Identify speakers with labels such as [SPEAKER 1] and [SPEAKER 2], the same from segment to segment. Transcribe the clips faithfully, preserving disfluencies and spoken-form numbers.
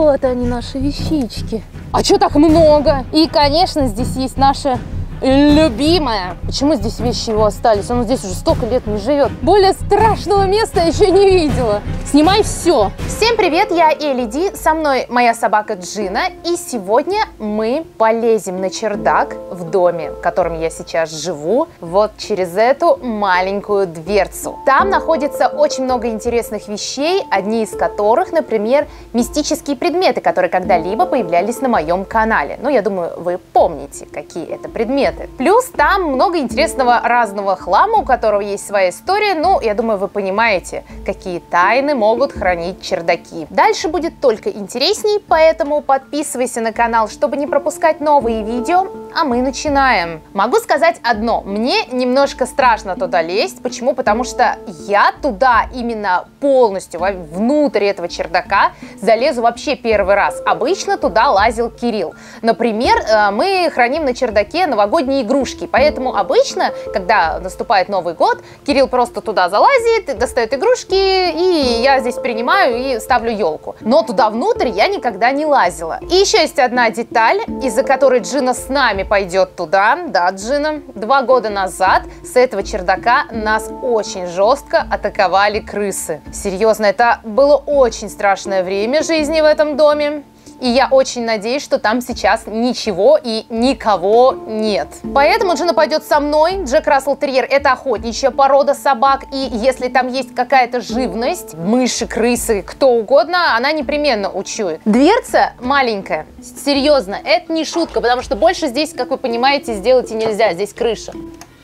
[SPEAKER 1] Вот они, наши вещички. А что так много? И, конечно, здесь есть наша любимая. Почему здесь вещи его остались? Он здесь уже столько лет не живет. Более страшного места я еще не видела. Снимай все. Всем привет, я Элли Ди, со мной моя собака Джина. И сегодня мы полезем на чердак в доме, в котором я сейчас живу, вот через эту маленькую дверцу. Там находится очень много интересных вещей, одни из которых, например, мистические предметы, которые когда-либо появлялись на моем канале. Ну, я думаю, вы помните, какие это предметы. Плюс там много интересного разного хлама, у которого есть своя история. Ну, я думаю, вы понимаете, какие тайны могут хранить чердаки. Дальше будет только интересней, поэтому подписывайся на канал, чтобы не пропускать новые видео. А мы начинаем. Могу сказать одно. Мне немножко страшно туда лезть. Почему? Потому что я туда именно полностью, внутрь этого чердака, залезу вообще первый раз. Обычно туда лазил Кирилл. Например, мы храним на чердаке новогодние игрушки. Поэтому обычно, когда наступает Новый год, Кирилл просто туда залазит, достает игрушки, и я здесь принимаю и ставлю елку. Но туда внутрь я никогда не лазила. И еще есть одна деталь, из-за которой Джина с нами пойдет туда. Да, Джина, два года назад с этого чердака нас очень жестко атаковали крысы. Серьезно, это было очень страшное время жизни в этом доме. И я очень надеюсь, что там сейчас ничего и никого нет. Поэтому Джина пойдет со мной. Джек Рассел Терьер – это охотничья порода собак. И если там есть какая-то живность, мыши, крысы, кто угодно, она непременно учует. Дверца маленькая. Серьезно, это не шутка, потому что больше здесь, как вы понимаете, сделать и нельзя. Здесь крыша.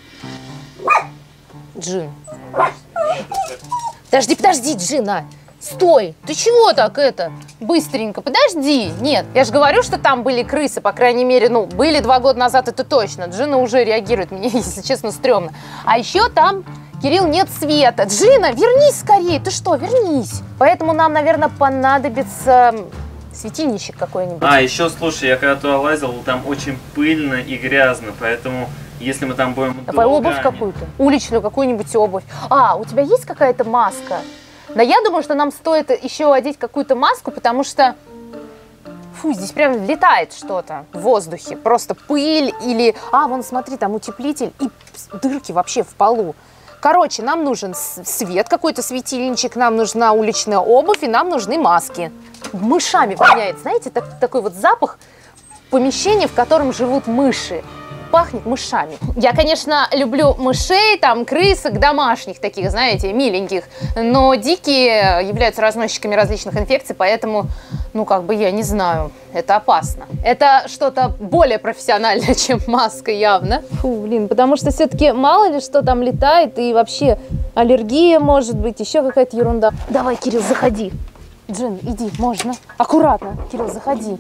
[SPEAKER 1] Джин. Подожди, подожди, Джина. Стой! Ты чего так это? Быстренько, подожди! Нет, я же говорю, что там были крысы, по крайней мере, ну, были два года назад, это точно. Джина уже реагирует, мне, если честно, стрёмно. А еще там, Кирилл, нет света. Джина, вернись скорее! Ты что, вернись! Поэтому нам, наверное, понадобится светильничек какой-нибудь.
[SPEAKER 2] А, еще, слушай, я когда туда лазил, там очень пыльно и грязно, поэтому... Если мы там будем
[SPEAKER 1] Давай долго... обувь какую-то, уличную какую-нибудь обувь. А, у тебя есть какая-то маска? Да, я думаю, что нам стоит еще одеть какую-то маску, потому что, фу, здесь прям летает что-то в воздухе. Просто пыль или... А, вон, смотри, там утеплитель и дырки вообще в полу. Короче, нам нужен свет, какой-то светильничек, нам нужна уличная обувь и нам нужны маски. Мышами воняет, знаете, так, такой вот запах помещения, в котором живут мыши. Пахнет мышами. Я, конечно, люблю мышей, там, крысок, домашних таких, знаете, миленьких, но дикие являются разносчиками различных инфекций, поэтому, ну, как бы, я не знаю, это опасно. Это что-то более профессиональное, чем маска, явно. Фу, блин, потому что все-таки мало ли что там летает, и вообще аллергия может быть, еще какая-то ерунда. Давай, Кирилл, заходи. Джин, иди, можно. Аккуратно, Кирилл, заходи.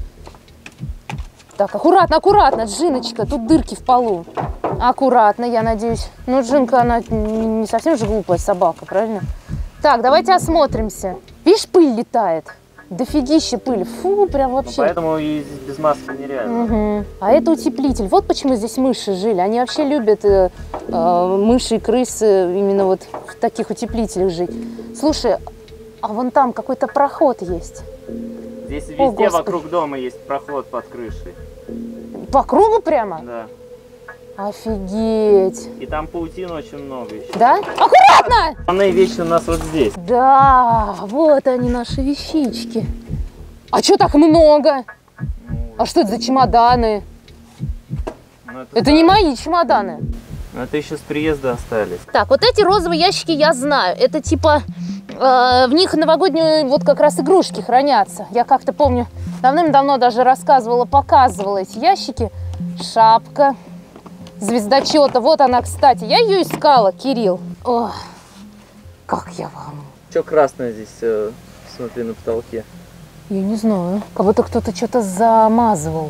[SPEAKER 1] Так, аккуратно, аккуратно, Джиночка, тут дырки в полу. Аккуратно, я надеюсь. Ну, Джинка, она не совсем же глупая собака, правильно? Так, давайте осмотримся. Видишь, пыль летает. Дофигища пыли. Фу, прям вообще. Ну,
[SPEAKER 2] поэтому и без маски нереально.
[SPEAKER 1] Угу. А это утеплитель. Вот почему здесь мыши жили. Они вообще любят э, э, мыши и крысы именно вот в таких утеплителях жить. Слушай, а вон там какой-то проход есть.
[SPEAKER 2] Здесь везде вокруг дома есть проход под крышей.
[SPEAKER 1] По кругу прямо?
[SPEAKER 2] Да.
[SPEAKER 1] Офигеть.
[SPEAKER 2] И там паутины очень много еще.
[SPEAKER 1] Да? Аккуратно!
[SPEAKER 2] Основные вещи у нас вот здесь.
[SPEAKER 1] Да, вот они, наши вещички. А что так много? Ну, а что это за чемоданы? Ну, это это да. Не мои чемоданы.
[SPEAKER 2] Ну, это еще с приезда остались.
[SPEAKER 1] Так, вот эти розовые ящики я знаю. Это типа... В них новогодние вот как раз игрушки хранятся. Я как-то помню, давным-давно даже рассказывала, показывала эти ящики. Шапка звездочета. Вот она, кстати. Я ее искала, Кирилл. Ох, как я вам.
[SPEAKER 2] Что красное здесь, э, смотри, на потолке?
[SPEAKER 1] Я не знаю. Как будто кто-то что-то замазывал.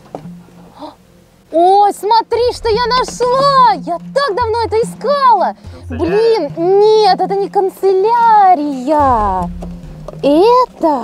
[SPEAKER 1] Ой, смотри, что я нашла! Я так давно это искала! Блин, нет, это не канцелярия! Это...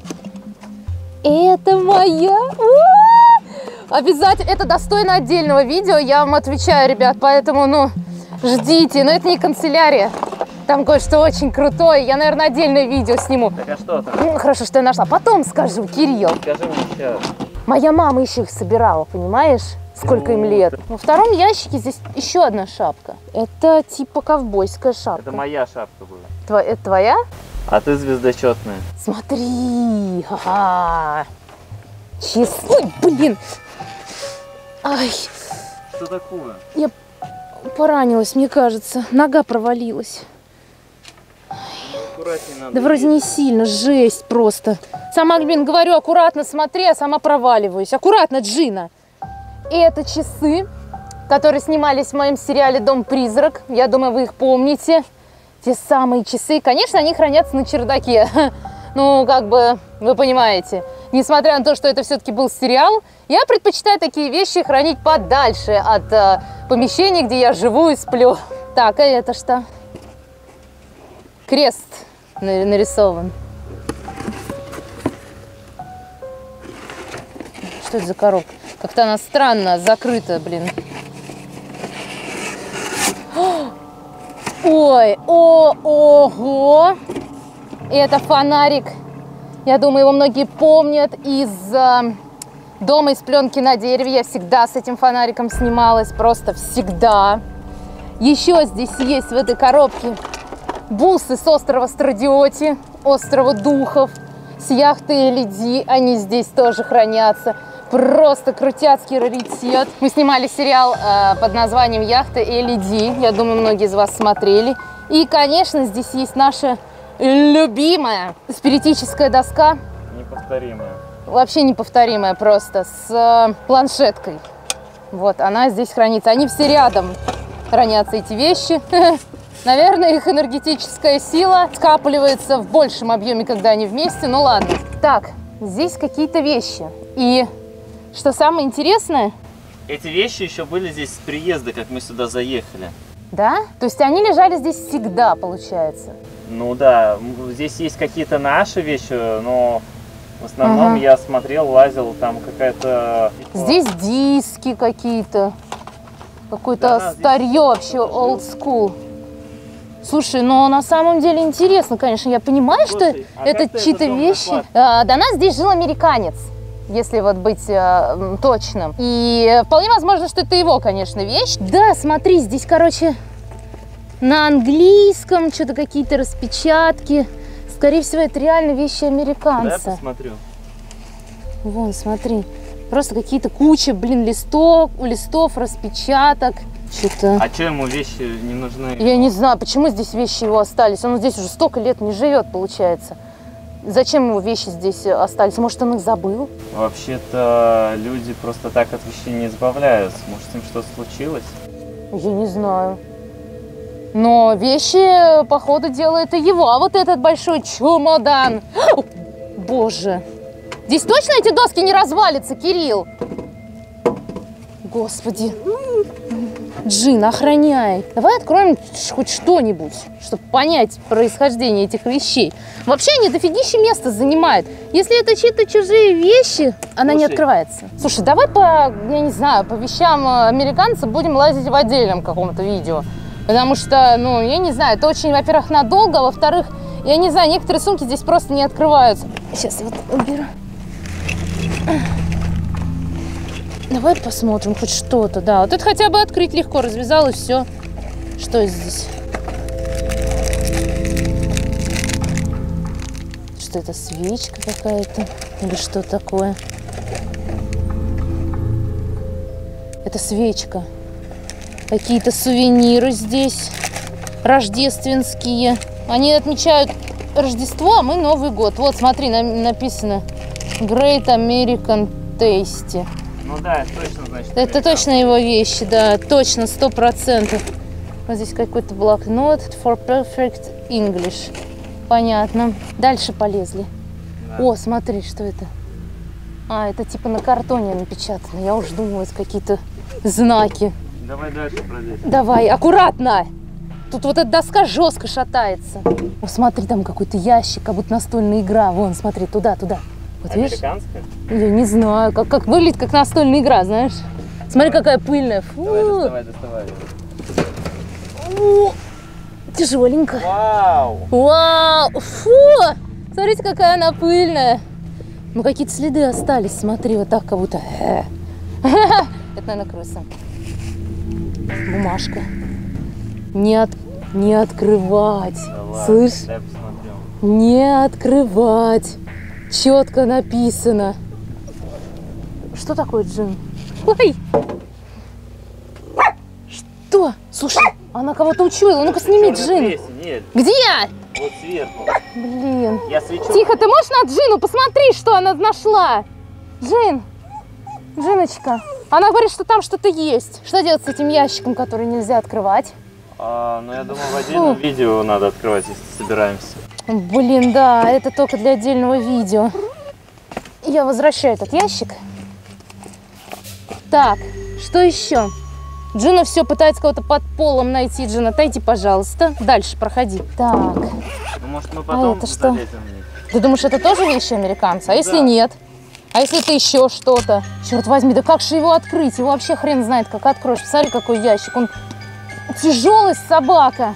[SPEAKER 1] Это моя... Обязательно, это достойно отдельного видео, я вам отвечаю, ребят, поэтому, ну, ждите. Но это не канцелярия. Там кое-что очень крутое. Я, наверное, отдельное видео сниму.
[SPEAKER 2] Так а что там?
[SPEAKER 1] Ну, хорошо, что я нашла. Потом скажу, Кирилл.
[SPEAKER 2] Скажи мне сейчас.
[SPEAKER 1] Моя мама еще их собирала, понимаешь? Сколько им лет. Во втором ящике здесь еще одна шапка. Это типа ковбойская шапка.
[SPEAKER 2] Это моя шапка была.
[SPEAKER 1] Тво... Это твоя?
[SPEAKER 2] А ты звездочетная.
[SPEAKER 1] Смотри. Ха-ха. Чиз... Ой, блин. Ай.
[SPEAKER 2] Что такое?
[SPEAKER 1] Я поранилась, мне кажется. Нога провалилась.
[SPEAKER 2] Аккуратнее надо.
[SPEAKER 1] Да вроде не сильно, жесть просто. Сама, блин, говорю, аккуратно смотри, а сама проваливаюсь. Аккуратно, Джина. И это часы, которые снимались в моем сериале «Дом-призрак». Я думаю, вы их помните. Те самые часы. Конечно, они хранятся на чердаке. Ну, как бы, вы понимаете. Несмотря на то, что это все-таки был сериал, я предпочитаю такие вещи хранить подальше от э, помещения, где я живу и сплю. Так, а это что? Крест нарисован. Что это за коробка? Как-то она странно закрыта, блин. Ой, о, ого! Это фонарик. Я думаю, его многие помнят из э, «Дома из пленки на дереве». Я всегда с этим фонариком снималась, просто всегда. Еще здесь есть в этой коробке бусы с острова Страдиоти, острова Духов, с яхты эл и ди. Они здесь тоже хранятся. Просто крутяцкий раритет. Мы снимали сериал э, под названием «Яхта эл и ди». Я думаю, многие из вас смотрели. И, конечно, здесь есть наша любимая спиритическая доска.
[SPEAKER 2] Неповторимая.
[SPEAKER 1] Вообще неповторимая просто, с э, планшеткой. Вот, она здесь хранится. Они все рядом хранятся, эти вещи. Наверное, их энергетическая сила скапливается в большем объеме, когда они вместе. Ну ладно. Так, здесь какие-то вещи. И что самое интересное...
[SPEAKER 2] Эти вещи еще были здесь с приезда, как мы сюда заехали.
[SPEAKER 1] Да? То есть они лежали здесь всегда, получается?
[SPEAKER 2] Ну да, здесь есть какие-то наши вещи, но в основном
[SPEAKER 1] ага.
[SPEAKER 2] я смотрел, лазил, там какая-то...
[SPEAKER 1] Здесь диски какие-то. Какое-то
[SPEAKER 2] да,
[SPEAKER 1] старье вообще, old school. Слушай, но на самом деле интересно, конечно. Я понимаю,
[SPEAKER 2] Слушай,
[SPEAKER 1] что
[SPEAKER 2] а
[SPEAKER 1] это чьи-то вещи. А, до нас здесь жил американец, если вот быть а, точным. И вполне возможно, что это его, конечно, вещь. Да, смотри, здесь, короче, на английском что-то какие-то распечатки. Скорее всего, это реально вещи американца.
[SPEAKER 2] Да, я посмотрю.
[SPEAKER 1] Вон, смотри. Просто какие-то куча, блин, листов, листов, распечаток. Что-то...
[SPEAKER 2] А что ему вещи не нужны?
[SPEAKER 1] Я не знаю, почему здесь вещи его остались. Он здесь уже столько лет не живет, получается. Зачем его вещи здесь остались? Может, он их забыл?
[SPEAKER 2] Вообще-то люди просто так от вещей не избавляются. Может, с ним что-то случилось?
[SPEAKER 1] Я не знаю. Но вещи, походу, дела это его. А вот этот большой чемодан. О, боже. Здесь точно эти доски не развалятся, Кирилл? Господи. Джин, охраняй. Давай откроем хоть что-нибудь, чтобы понять происхождение этих вещей. Вообще они дофигища места занимают. Если это чьи-то чужие вещи, она
[SPEAKER 2] Слушай.
[SPEAKER 1] не открывается. Слушай, давай по, я не знаю, по вещам американца будем лазить в отдельном каком-то видео. Потому что, ну, я не знаю, это очень, во-первых, надолго, а во-вторых, я не знаю, некоторые сумки здесь просто не открываются. Сейчас я вот уберу. Давай посмотрим хоть что-то, да. Вот это хотя бы открыть легко, развязал и все. Что здесь? Что это, свечка какая-то? Или что такое? Это свечка. Какие-то сувениры здесь рождественские. Они отмечают Рождество, а мы Новый год. Вот, смотри, написано Great American Tasty.
[SPEAKER 2] Ну да, это точно, значит.
[SPEAKER 1] Это точно его вещи, да, точно, сто процентов. Вот здесь какой-то блокнот for perfect English. Понятно. Дальше полезли. Да. О, смотри, что это? А, это типа на картоне напечатано. Я уже думала, это какие-то знаки.
[SPEAKER 2] Давай дальше пролезем.
[SPEAKER 1] Давай, аккуратно. Тут вот эта доска жестко шатается. О, смотри, там какой-то ящик, как будто настольная игра. Вон, смотри, туда, туда. Вот,
[SPEAKER 2] американская?
[SPEAKER 1] Видишь? Я не знаю, как, как выглядит, как настольная игра, знаешь. Смотри, какая пыльная. Фу.
[SPEAKER 2] Давай, доставай, доставай.
[SPEAKER 1] О, Тяжеленько.
[SPEAKER 2] Вау!
[SPEAKER 1] Вау! Фу! Смотрите, какая она пыльная. Ну, какие-то следы остались. Смотри, вот так, как будто... Это, наверное, крыса. Бумажка. Не, от... не открывать.
[SPEAKER 2] Да
[SPEAKER 1] Слышь?
[SPEAKER 2] ладно, дай посмотрю.
[SPEAKER 1] Не открывать. Четко написано. Что такое, Джин? Ой! Что? Слушай, она кого-то учуяла. Ну-ка, сними Джин.
[SPEAKER 2] Нет.
[SPEAKER 1] Где?
[SPEAKER 2] Вот сверху.
[SPEAKER 1] Блин.
[SPEAKER 2] Я свечу.
[SPEAKER 1] Тихо, ты можешь на Джину? Посмотри, что она нашла. Джин. Джиночка. Она говорит, что там что-то есть. Что делать с этим ящиком, который нельзя открывать?
[SPEAKER 2] А, ну, я думаю, в отдельном Фу. видео надо открывать, если собираемся.
[SPEAKER 1] Блин, да, это только для отдельного видео. Я возвращаю этот ящик. Так, что еще? Джина все пытается кого-то под полом найти. Джина, отойди, пожалуйста. Дальше проходи. Так.
[SPEAKER 2] Ну, может, мы потом
[SPEAKER 1] а это что?
[SPEAKER 2] залезем.
[SPEAKER 1] Ты думаешь, это тоже вещи американца? А если
[SPEAKER 2] да.
[SPEAKER 1] нет? А если это еще что-то? Черт возьми, да как же его открыть? Его вообще хрен знает, как откроешь. Посмотри, какой ящик. Он тяжелый, собака.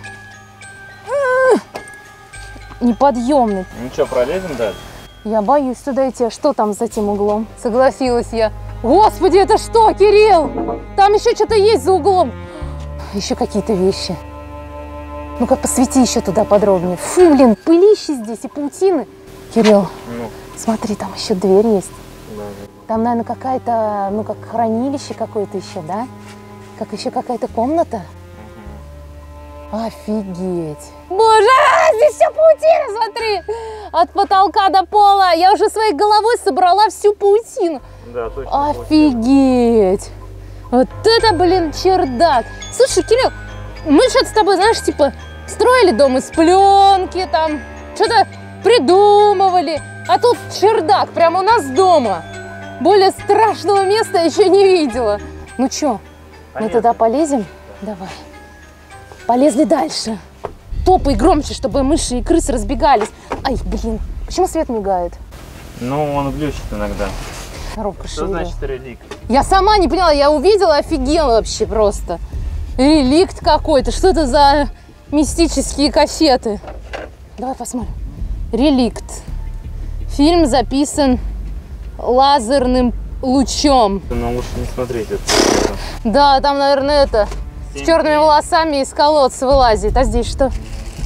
[SPEAKER 1] Неподъемный.
[SPEAKER 2] Ну что, пролезем дальше?
[SPEAKER 1] Я боюсь туда идти. А что там за тем углом? Согласилась я. Господи, это что, Кирилл? Там еще что-то есть за углом. Еще какие-то вещи. Ну-ка, посвети еще туда подробнее. Фу, блин, пылище здесь и паутины. Кирилл,
[SPEAKER 2] ну.
[SPEAKER 1] смотри, там еще дверь есть.
[SPEAKER 2] Да.
[SPEAKER 1] Там, наверное, какая-то, ну, как хранилище какое-то еще, да? Как еще какая-то комната. Угу. Офигеть. Боже, здесь все паутина, смотри. От потолка до пола. Я уже своей головой собрала всю паутину.
[SPEAKER 2] Да, точно.
[SPEAKER 1] Офигеть. Вот это, блин, чердак. Слушай, Кирилл, мы что-то с тобой, знаешь, типа, строили дом из пленки, там, что-то придумывали. А тут чердак прямо у нас дома. Более страшного места я еще не видела. Ну что, мы туда полезем? Давай. Полезли дальше. Топай громче, чтобы мыши и крысы разбегались. Ай, блин, почему свет мигает?
[SPEAKER 2] Ну, он глючит иногда.
[SPEAKER 1] Коробка
[SPEAKER 2] Что
[SPEAKER 1] шевелит.
[SPEAKER 2] значит реликт?
[SPEAKER 1] Я сама не поняла, я увидела, офигела вообще просто. Реликт какой-то, что это за мистические кассеты? Давай посмотрим. Реликт. Фильм записан лазерным лучом.
[SPEAKER 2] Но лучше не смотреть это.
[SPEAKER 1] Да, там, наверное, это, с черными волосами из колодца вылазит. А здесь что?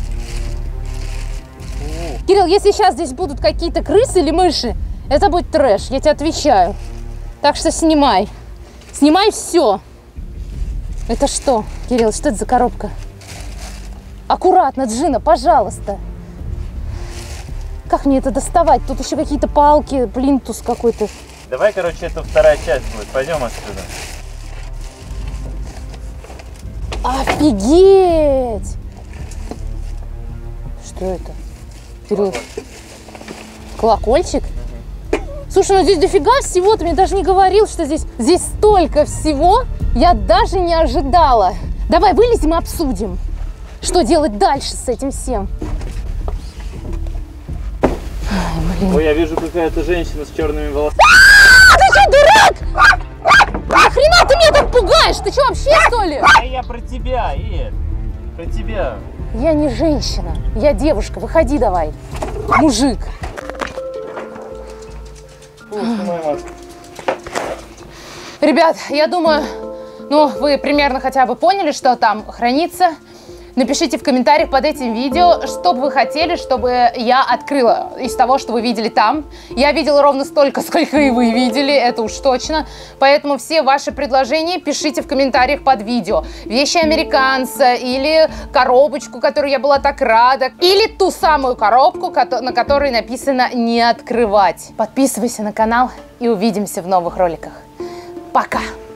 [SPEAKER 1] Кирилл, если сейчас здесь будут какие-то крысы или мыши, это будет трэш, я тебе отвечаю. Так что снимай. Снимай все. Это что, Кирилл, что это за коробка? Аккуратно, Джина, пожалуйста. Как мне это доставать? Тут еще какие-то палки, плинтус какой-то.
[SPEAKER 2] Давай, короче, это вторая часть будет. Пойдем отсюда.
[SPEAKER 1] Офигеть! Что это? Кирилл, колокольчик? Слушай, ну здесь дофига всего, ты мне даже не говорил, что здесь, здесь столько всего, я даже не ожидала. Давай вылезем и обсудим, что делать дальше с этим всем. Ай, блин.
[SPEAKER 2] Ой, я вижу какая-то женщина с черными волосами.
[SPEAKER 1] А, ты что, дурак? Нахрена ты меня так пугаешь? Ты что, вообще, что ли?
[SPEAKER 2] А я про тебя, Ир, про тебя.
[SPEAKER 1] Я не женщина, я девушка, выходи давай, мужик. Ребят, я думаю, ну, вы примерно хотя бы поняли, что там хранится. Напишите в комментариях под этим видео, что бы вы хотели, чтобы я открыла из того, что вы видели там. Я видела ровно столько, сколько и вы видели, это уж точно. Поэтому все ваши предложения пишите в комментариях под видео. Вещи американца, или коробочку, которую я была так рада, или ту самую коробку, на которой написано «Не открывать». Подписывайся на канал и увидимся в новых роликах. Пока!